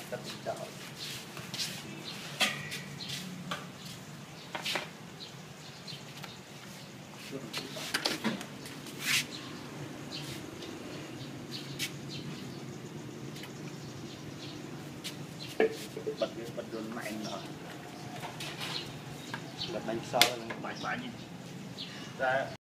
Cắt chảo. Bật luôn mạnh rồi. Bật đánh sau là bài gì ra